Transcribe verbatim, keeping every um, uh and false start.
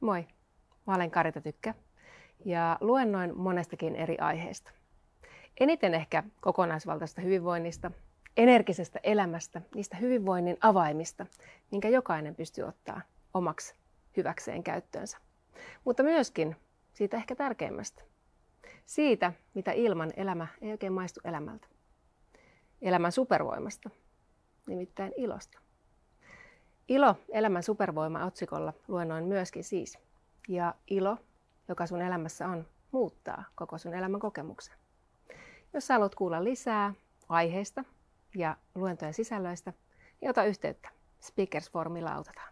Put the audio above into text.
Moi, mä olen Karita Tykkä ja luennoin monestakin eri aiheesta. Eniten ehkä kokonaisvaltaista hyvinvoinnista, energisestä elämästä, niistä hyvinvoinnin avaimista, minkä jokainen pystyy ottaa omaksi hyväkseen käyttöönsä. Mutta myöskin siitä ehkä tärkeimmästä. Siitä, mitä ilman elämä ei oikein maistu elämältä. Elämän supervoimasta, nimittäin ilosta. Ilo, elämän supervoima otsikolla luennoin myöskin siis. Ja ilo, joka sun elämässä on, muuttaa koko sun elämän kokemuksen. Jos sä haluat kuulla lisää aiheista ja luentojen sisällöistä, niin ota yhteyttä. Speakers Formilla autetaan.